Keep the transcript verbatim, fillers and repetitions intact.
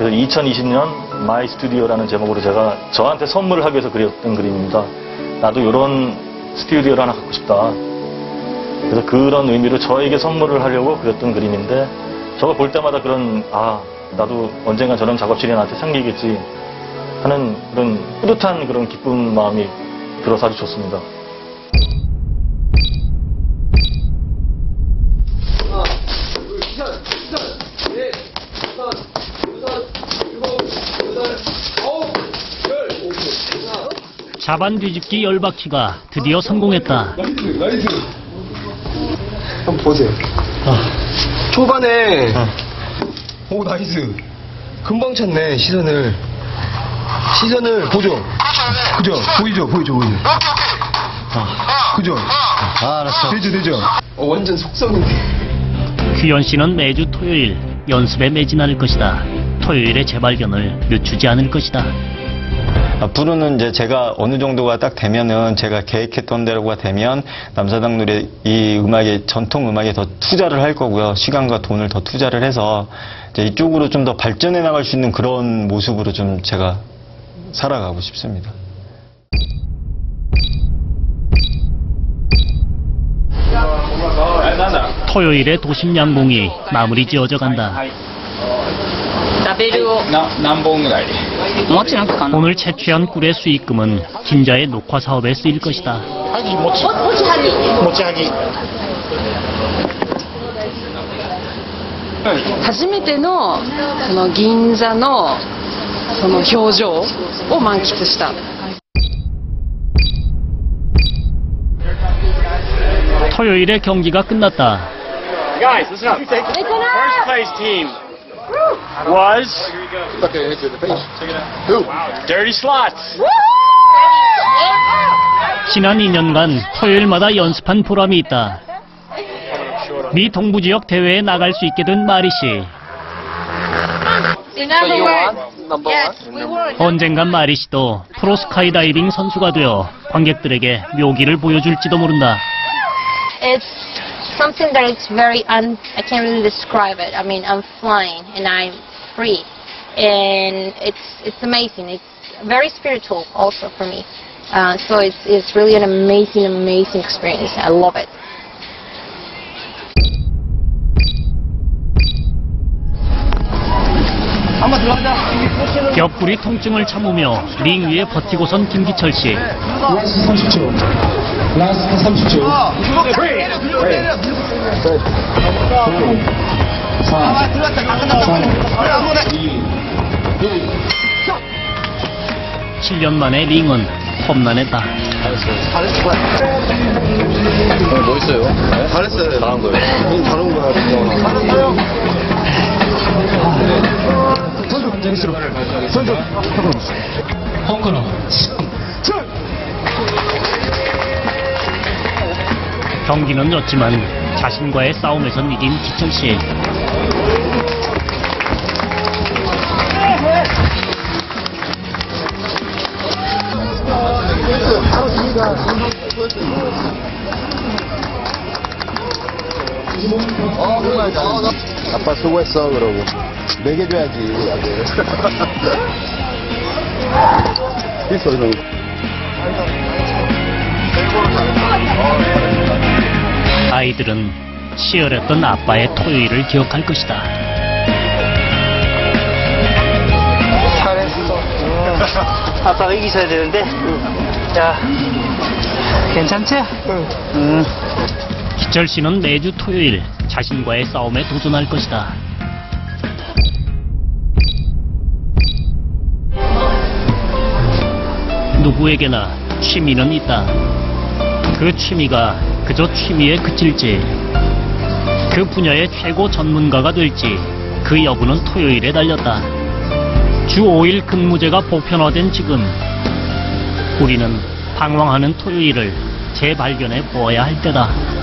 그래서 이천이십 년 마이 스튜디오라는 제목으로 제가 저한테 선물을 하기 위해서 그렸던 그림입니다. 나도 이런 스튜디오를 하나 갖고 싶다. 그래서 그런 의미로 저에게 선물을 하려고 그렸던 그림인데 저거 볼 때마다 그런 아 나도 언젠가 저런 작업실이 나한테 생기겠지 하는 그런 뿌듯한 그런 기쁜 마음이 들어서 아주 좋습니다. 자반 뒤집기 열바퀴가 드디어 성공했다. 나이스, 나이스. 한번 보세요. 아. 초반에 아. 오 나이스. 금방 찼네 시선을. 시선을 보죠. 그죠? 보이죠? 보이죠? 보이죠? 아. 그죠? 아 알았어. 되죠 되죠. 어, 완전 속성인데. 규현 씨는 매주 토요일 연습에 매진할 것이다. 토요일의 재발견을 늦추지 않을 것이다. 앞으로는 이제 제가 어느 정도가 딱 되면은 제가 계획했던 대로가 되면 남사당 노래 이 음악에 전통 음악에 더 투자를 할 거고요. 시간과 돈을 더 투자를 해서 이제 이쪽으로 좀 더 발전해 나갈 수 있는 그런 모습으로 좀 제가 살아가고 싶습니다. 토요일의 도심 양봉이 마무리 지어져 간다. 오늘 채취한 꿀의 수익금은 긴자의 녹화 사업에 쓰일 것이다. 처음에のその銀座のその表情を満喫した。 토요일의 경기가 끝났다. Guys, listen up. First place team was Dirty Slots. 지난 이 년간 토요일마다 연습한 보람이 있다. 미 동부 지역 대회에 나갈 수 있게 된 마리 씨. 언젠간 마리 씨도 프로 스카이다이빙 선수가 되어 관객들에게 묘기를 보여줄지도 모른다. It's something that it's very un. I can't really describe it. I mean, I'm flying and I'm free, and it's it's amazing. It's very spiritual also for me. Uh, so it's it's really an amazing, amazing experience. I love it. 옆구리 통증을 참으며 링 위에 버티고 선 김기철 씨. 라스트 삼십 초. 라스트 삼십 초. 칠 년 만에 링은 험난했다. 멋있어요. 네? 잘했어요. 잘한 거예요. 잘한 거야. 잘했어요. 선수. 헝커너. 경기는 졌지만 자신과의 싸움에선 이긴 기철 씨. 아빠 수고했어 그러고 먹여줘야지 아들. 있어 이거. 아이들은 치열했던 아빠의 토요일을 기억할 것이다. 잘했어. 아빠가 이기셔야 되는데. 야, 괜찮지? 응. 응. 기철 씨는 매주 토요일 자신과의 싸움에 도전할 것이다. 누구에게나 취미는 있다. 그 취미가 그저 취미에 그칠지, 그 분야의 최고 전문가가 될지 그 여부는 토요일에 달렸다. 주 오 일 근무제가 보편화된 지금 우리는 방황하는 토요일을 재발견해 보아야 할 때다.